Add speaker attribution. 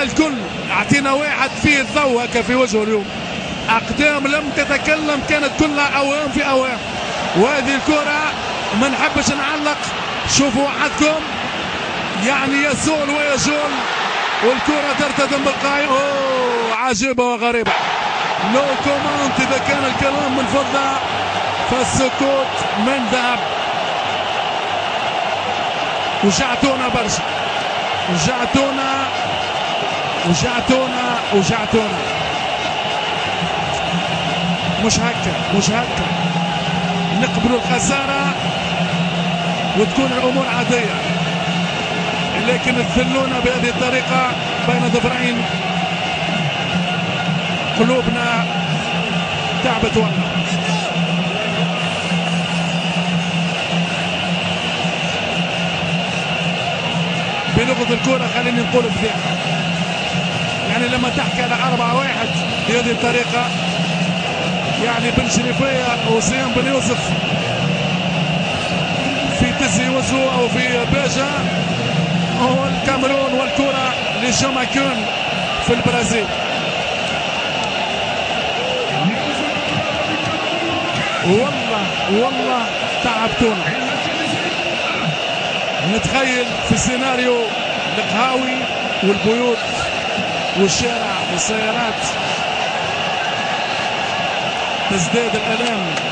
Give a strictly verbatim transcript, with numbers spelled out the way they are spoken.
Speaker 1: الكل اعطينا واحد فيه الضوء هكا في وجهه اليوم. اقدام لم تتكلم، كانت كلها اوام في اوام. وهذه الكره ما نحبش نعلق، شوفوا وحدكم يعني يسول ويجول والكره ترتدم بالقايم. اوه عجيبه وغريبه. نو كومنت. اذا كان الكلام من فضه فالسكوت من ذهب. وجعتونا برشا، وجعتونا وجعتونا وجعتونا. مش هكا مش هكا نقبلوا الخساره وتكون الامور عاديه، لكن تذلونا بهذه الطريقه بين ظفرين. قلوبنا تعبت والله. بلغة الكرة خليني نقول بذيحة، يعني لما تحكي على أربعة واحد بهذه الطريقة، يعني بن شريفية وسيم بن يوسف في تزي وزو أو في باجا هو الكاميرون، والكرة لجامايكون في البرازيل. والله والله تعبتونا. نتخيل في سيناريو القهاوي والبيوت والشارع والسيارات، تزداد الآلام